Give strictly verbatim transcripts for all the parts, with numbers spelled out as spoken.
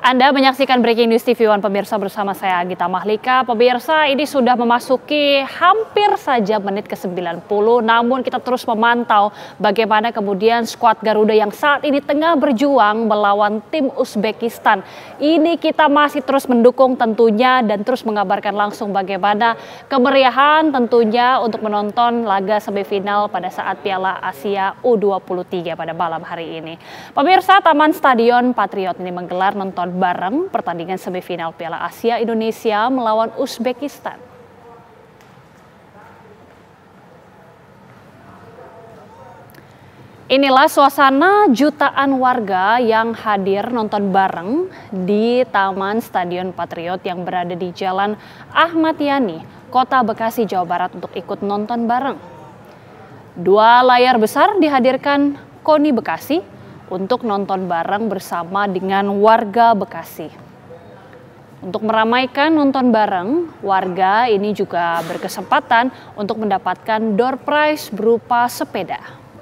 Anda menyaksikan Breaking News T V One pemirsa bersama saya Agita Mahlika. Pemirsa, ini sudah memasuki hampir saja menit ke sembilan puluh, namun kita terus memantau bagaimana kemudian skuad Garuda yang saat ini tengah berjuang melawan tim Uzbekistan. Ini kita masih terus mendukung tentunya dan terus mengabarkan langsung bagaimana kemeriahan tentunya untuk menonton laga semifinal pada saat Piala Asia U dua puluh tiga pada malam hari ini. Pemirsa, Taman Stadion Patriot ini menggelar nonton bareng pertandingan semifinal Piala Asia Indonesia melawan Uzbekistan. Inilah suasana jutaan warga yang hadir nonton bareng di Taman Stadion Patriot yang berada di Jalan Ahmad Yani, Kota Bekasi, Jawa Barat untuk ikut nonton bareng. Dua layar besar dihadirkan KONI Bekasi untuk nonton bareng bersama dengan warga Bekasi. Untuk meramaikan nonton bareng, warga ini juga berkesempatan untuk mendapatkan door prize berupa sepeda.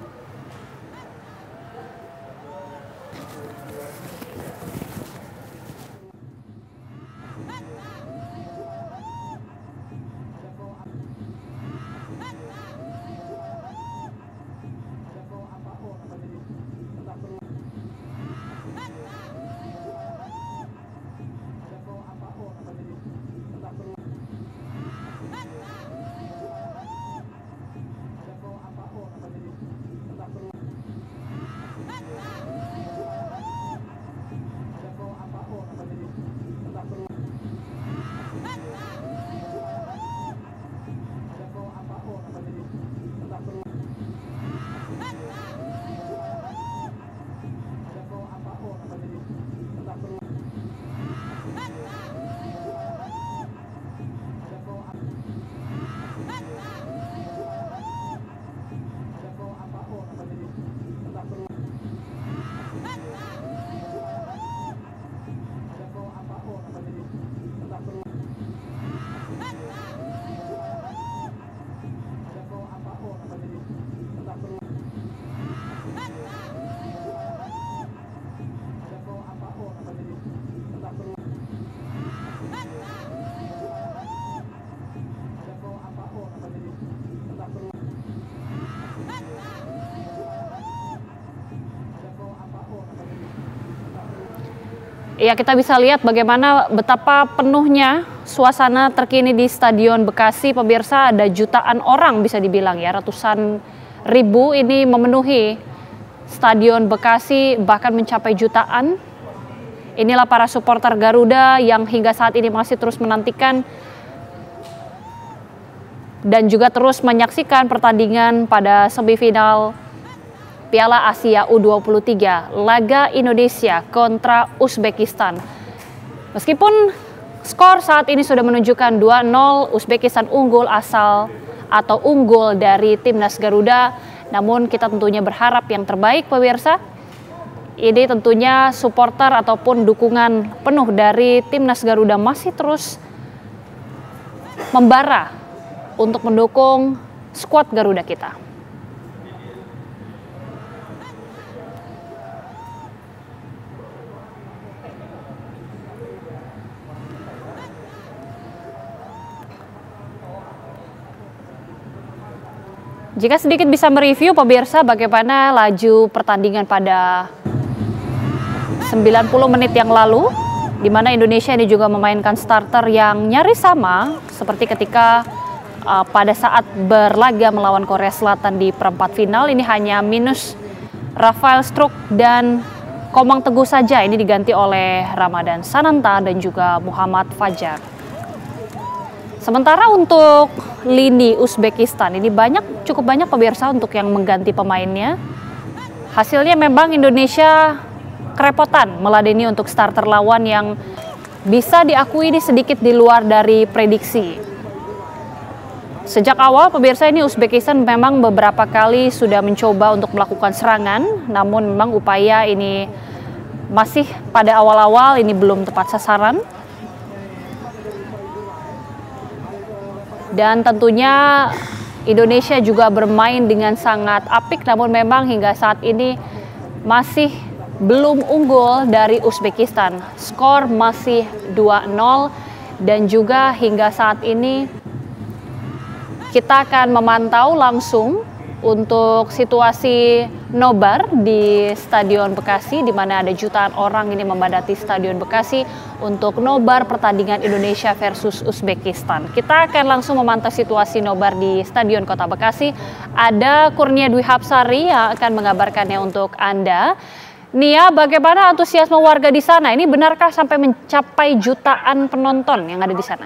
Ya, kita bisa lihat bagaimana betapa penuhnya suasana terkini di Stadion Bekasi. Pemirsa, ada jutaan orang bisa dibilang ya, ratusan ribu ini memenuhi Stadion Bekasi, bahkan mencapai jutaan. Inilah para supporter Garuda yang hingga saat ini masih terus menantikan dan juga terus menyaksikan pertandingan pada semifinal Piala Asia U dua puluh tiga, laga Indonesia kontra Uzbekistan. Meskipun skor saat ini sudah menunjukkan dua nol, Uzbekistan unggul asal atau unggul dari timnas Garuda, namun kita tentunya berharap yang terbaik pemirsa. Ini tentunya supporter ataupun dukungan penuh dari timnas Garuda masih terus membara untuk mendukung skuad Garuda kita. Jika sedikit bisa mereview pemirsa bagaimana laju pertandingan pada sembilan puluh menit yang lalu, di mana Indonesia ini juga memainkan starter yang nyaris sama seperti ketika uh, pada saat berlaga melawan Korea Selatan di perempat final. Ini hanya minus Rafael Struijk dan Komang Teguh saja, ini diganti oleh Ramadan Sananta dan juga Muhammad Fajar. Sementara untuk lini Uzbekistan ini banyak cukup banyak pemirsa untuk yang mengganti pemainnya. Hasilnya memang Indonesia kerepotan meladeni untuk starter lawan yang bisa diakui ini sedikit di luar dari prediksi. Sejak awal pemirsa ini Uzbekistan memang beberapa kali sudah mencoba untuk melakukan serangan, namun memang upaya ini masih pada awal-awal ini belum tepat sasaran. Dan tentunya Indonesia juga bermain dengan sangat apik, namun memang hingga saat ini masih belum unggul dari Uzbekistan. Skor masih dua nol dan juga hingga saat ini kita akan memantau langsung untuk situasi nobar di Stadion Bekasi, di mana ada jutaan orang ini memadati Stadion Bekasi untuk nobar pertandingan Indonesia versus Uzbekistan. Kita akan langsung memantau situasi nobar di Stadion Kota Bekasi. Ada Kurnia Dwi Hapsari yang akan mengabarkannya untuk Anda. Nia, bagaimana antusiasme warga di sana? Ini benarkah sampai mencapai jutaan penonton yang ada di sana?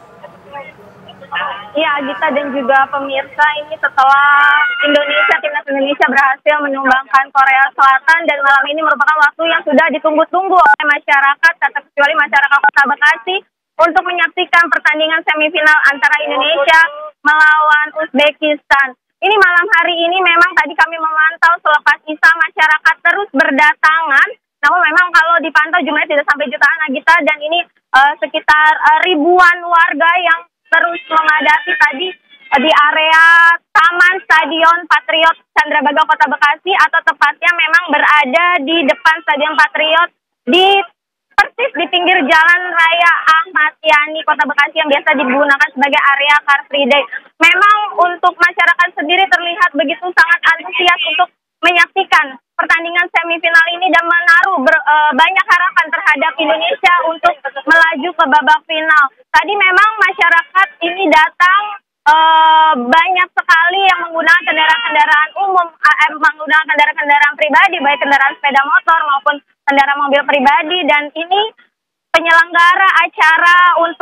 Ya, Gita dan juga pemirsa, ini setelah Indonesia, timnas Indonesia berhasil menumbangkan Korea Selatan, dan malam ini merupakan waktu yang sudah ditunggu-tunggu oleh masyarakat, kata kecuali masyarakat Kota Bekasi, untuk menyaksikan pertandingan semifinal antara Indonesia melawan Uzbekistan. Ini malam hari ini memang tadi kami memantau selepas Isya masyarakat terus berdatangan, namun memang kalau dipantau jumlahnya tidak sampai jutaan, Gita, dan ini uh, sekitar uh, ribuan warga yang terus memadati tadi di area Taman Stadion Patriot Candrabaga Kota Bekasi, atau tepatnya memang berada di depan Stadion Patriot di persis di pinggir Jalan Raya Ahmad Yani Kota Bekasi yang biasa digunakan sebagai area Car Free Day. Memang untuk masyarakat sendiri terlihat begitu sangat antusias untuk menyaksikan pertandingan semifinal ini dan menaruh ber, e, banyak harapan terhadap Indonesia untuk melaju ke babak final. Tadi memang masyarakat ini datang e, banyak sekali yang menggunakan kendaraan-kendaraan umum, eh, menggunakan kendaraan-kendaraan pribadi, baik kendaraan sepeda motor maupun kendaraan mobil pribadi, dan ini penyelenggara acara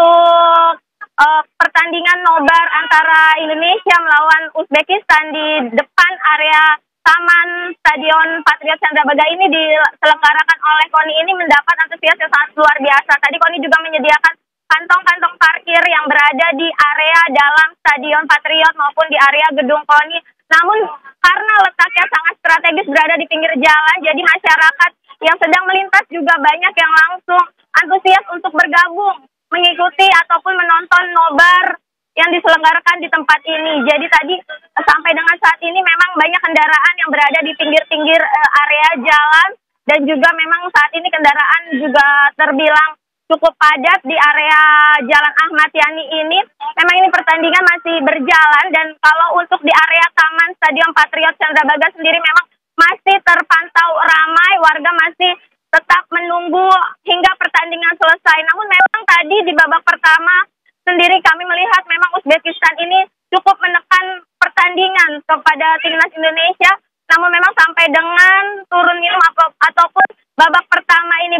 untuk e, pertandingan nobar antara Indonesia melawan Uzbekistan di depan area Taman Stadion Patriot Candrabaga ini diselenggarakan oleh KONI ini mendapat antusias yang sangat luar biasa. Tadi KONI juga menyediakan kantong-kantong parkir yang berada di area dalam Stadion Patriot maupun di area gedung KONI. Namun karena letaknya sangat strategis berada di pinggir jalan, jadi masyarakat yang sedang melintas juga banyak yang langsung antusias untuk bergabung, mengikuti ataupun menonton nobar yang diselenggarakan di tempat ini. Jadi tadi sampai dengan saat ini memang banyak kendaraan yang berada di pinggir-pinggir area jalan, dan juga memang saat ini kendaraan juga terbilang cukup padat di area Jalan Ahmad Yani ini. Memang ini pertandingan masih berjalan, dan kalau untuk di area Taman Stadion Patriot Candrabaga sendiri memang masih terpantau ramai, warga masih tetap menunggu hingga pertandingan selesai. Namun memang tadi di babak pertama sendiri kami melihat memang Uzbekistan ini cukup menekan pertandingan kepada timnas Indonesia, namun memang sampai dengan turun minum ataupun babak pertama ini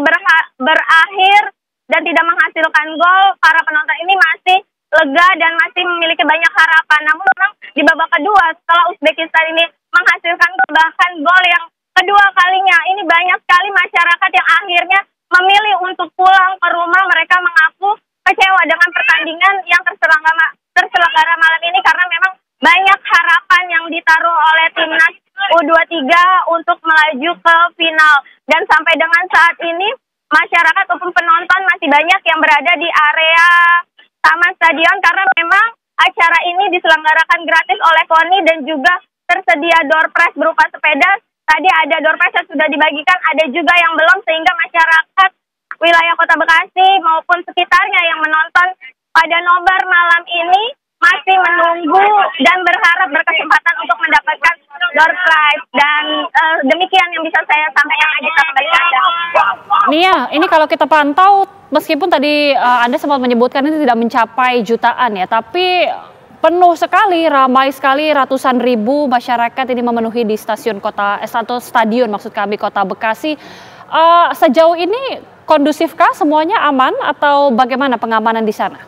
berakhir dan tidak menghasilkan gol, para penonton ini masih lega dan masih memiliki banyak harapan. Namun memang di babak kedua setelah Uzbekistan ini menghasilkan bahkan gol yang kedua kalinya, ini banyak sekali masyarakat yang akhirnya memilih untuk pulang ke rumah. Mereka mengaku kecewa dengan pertandingan yang terselenggara, terselenggara malam ini, karena memang banyak harapan yang ditaruh oleh timnas U dua puluh tiga untuk melaju ke final. Dan sampai dengan saat ini masyarakat ataupun penonton masih banyak yang berada di area Taman Stadion, karena memang acara ini diselenggarakan gratis oleh KONI dan juga tersedia door prize berupa sepeda. Tadi ada door prize yang sudah dibagikan, ada juga yang belum, sehingga masyarakat wilayah Kota Bekasi maupun sekitarnya yang menonton pada nobar malam ini masih menunggu dan berharap berkesempatan untuk mendapatkan door prize. Dan uh, demikian yang bisa saya sampaikan, Agita, kembali ke Anda. Nia, ini kalau kita pantau, meskipun tadi uh, Anda sempat menyebutkan ini tidak mencapai jutaan ya, tapi penuh sekali, ramai sekali, ratusan ribu masyarakat ini memenuhi di stasiun kota, atau stadion maksud kami Kota Bekasi. Uh, sejauh ini kondusifkah, semuanya aman, atau bagaimana pengamanan di sana?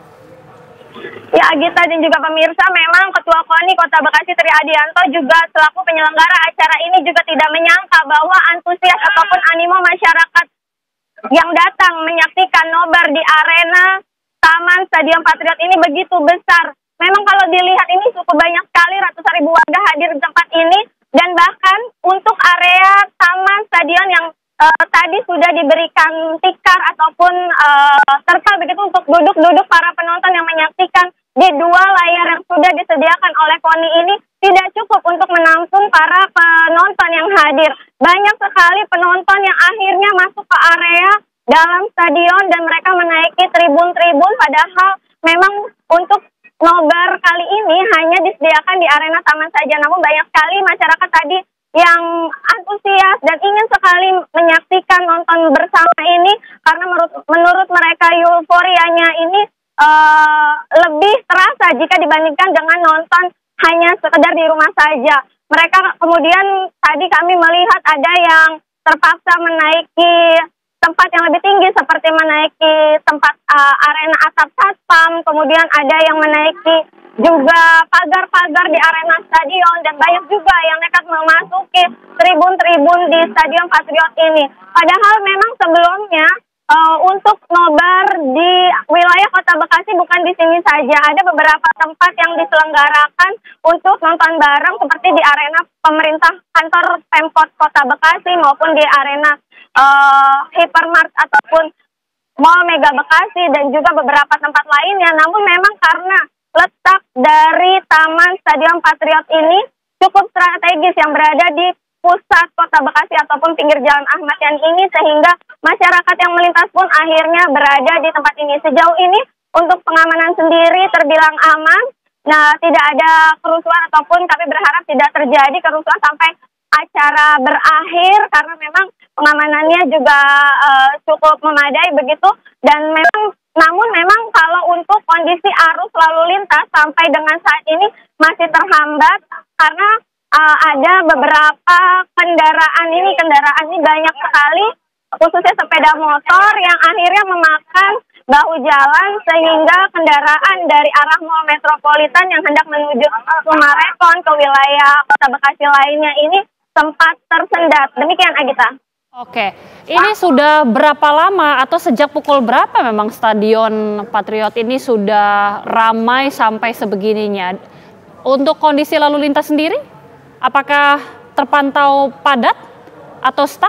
Ya, Agita dan juga pemirsa, memang Ketua KONI Kota Bekasi Tri Adianto juga selaku penyelenggara acara ini juga tidak menyangka bahwa antusias ataupun animo masyarakat yang datang menyaksikan nobar di arena Taman Stadion Patriot ini begitu besar. Memang kalau dilihat ini cukup banyak sekali, ratusan ribu warga hadir di tempat ini, dan bahkan untuk area Taman Stadion yang Uh, tadi sudah diberikan tikar ataupun uh, terpal begitu untuk duduk-duduk para penonton yang menyaksikan di dua layar yang sudah disediakan oleh KONI ini, tidak cukup untuk menampung para penonton yang hadir. Banyak sekali penonton yang akhirnya masuk ke area dalam stadion dan mereka menaiki tribun-tribun, padahal memang untuk nobar kali ini hanya disediakan di arena taman saja. Namun banyak sekali masyarakat tadi yang antusias dan ingin sekali menyaksikan nonton bersama ini karena menurut, menurut mereka euforianya ini uh, lebih terasa jika dibandingkan dengan nonton hanya sekedar di rumah saja. Mereka kemudian tadi kami melihat ada yang terpaksa menaiki tempat yang lebih tinggi seperti menaiki tempat uh, arena atap satpam, kemudian ada yang menaiki juga pagar-pagar di arena stadion dan banyak juga yang nekat memasuki tribun-tribun di Stadion Patriot ini. Padahal memang sebelumnya uh, untuk nobar di wilayah Kota Bekasi bukan di sini saja, ada beberapa tempat yang diselenggarakan untuk nonton bareng seperti di arena pemerintah kantor Pemkot Kota Bekasi maupun di arena uh, Hypermart ataupun Mall Mega Bekasi dan juga beberapa tempat lainnya. Namun memang karena letak dari Taman Stadion Patriot ini cukup strategis yang berada di pusat Kota Bekasi ataupun pinggir Jalan Ahmad Yani ini, sehingga masyarakat yang melintas pun akhirnya berada di tempat ini. Sejauh ini untuk pengamanan sendiri terbilang aman. Nah, tidak ada kerusuhan ataupun kami berharap tidak terjadi kerusuhan sampai acara berakhir karena memang pengamanannya juga uh, cukup memadai begitu. Dan memang namun memang kalau untuk kondisi arus lalu lintas sampai dengan saat ini masih terhambat karena uh, ada beberapa kendaraan ini, kendaraan ini banyak sekali, khususnya sepeda motor yang akhirnya memakan bahu jalan sehingga kendaraan dari arah Mall Metropolitan yang hendak menuju Sumarekon ke wilayah Kota Bekasi lainnya ini sempat tersendat. Demikian, Agita. Oke, ini sudah berapa lama atau sejak pukul berapa memang Stadion Patriot ini sudah ramai sampai sebegininya? Untuk kondisi lalu lintas sendiri, apakah terpantau padat atau stuck?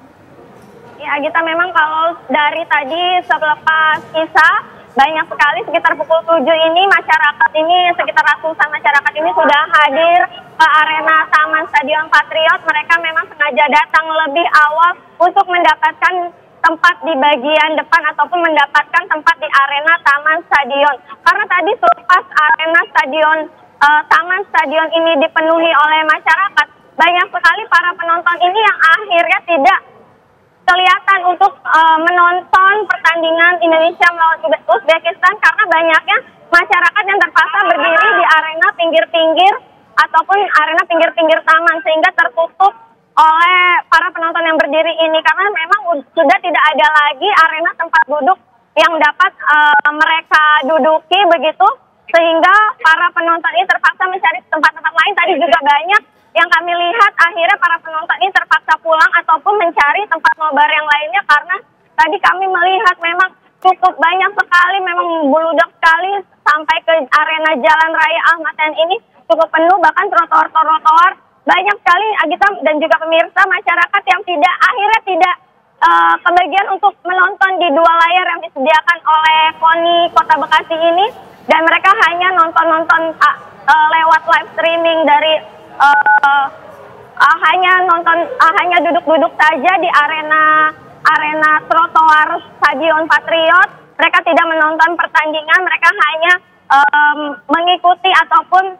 Ya, Gita, memang kalau dari tadi selepas kisah, banyak sekali sekitar pukul tujuh ini masyarakat ini, sekitar ratusan masyarakat ini sudah hadir ke arena Taman Stadion Patriot. Mereka memang sengaja datang lebih awal untuk mendapatkan tempat di bagian depan ataupun mendapatkan tempat di arena Taman Stadion. Karena tadi selepas arena Stadion uh, Taman Stadion ini dipenuhi oleh masyarakat, banyak sekali para penonton ini yang akhirnya tidak kelihatan untuk uh, menonton pertandingan Indonesia melawan Uzbekistan karena banyaknya masyarakat yang terpaksa berdiri di arena pinggir-pinggir ataupun arena pinggir-pinggir taman sehingga tertutup oleh para penonton yang berdiri ini karena memang sudah tidak ada lagi arena tempat duduk yang dapat uh, mereka duduki begitu, sehingga para penonton ini terpaksa mencari tempat-tempat lain. Tadi juga banyak yang kami lihat akhirnya para penonton ini terpaksa pulang ataupun mencari tempat nobar yang lainnya karena tadi kami melihat memang cukup banyak sekali, memang membludak sekali sampai ke arena Jalan Raya Ahmad Yani ini cukup penuh, bahkan trotoar-trotoar banyak sekali, Agita dan juga pemirsa, masyarakat yang tidak akhirnya tidak uh, kebagian untuk menonton di dua layar yang disediakan oleh KONI Kota Bekasi ini, dan mereka hanya nonton-nonton uh, uh, lewat live streaming dari Uh, uh, hanya nonton, uh, hanya duduk-duduk saja di arena arena trotoar Stadion Patriot. Mereka tidak menonton pertandingan, mereka hanya um, mengikuti ataupun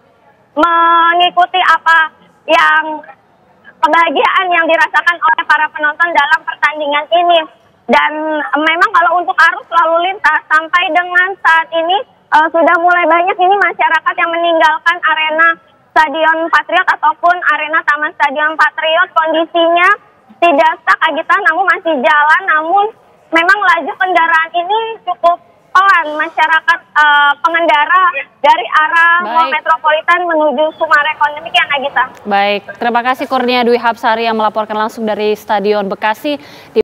mengikuti apa yang kebahagiaan yang dirasakan oleh para penonton dalam pertandingan ini. Dan um, memang kalau untuk arus lalu lintas sampai dengan saat ini uh, sudah mulai banyak ini masyarakat yang meninggalkan arena Stadion Patriot ataupun arena Taman Stadion Patriot. Kondisinya tidak stuck, Agita, namun masih jalan, namun memang laju kendaraan ini cukup pelan. Masyarakat uh, pengendara dari arah Mall Metropolitan menuju Sumarekon. Demikian, Agita. Baik, terima kasih Kurnia Dwi Hapsari yang melaporkan langsung dari Stadion Bekasi.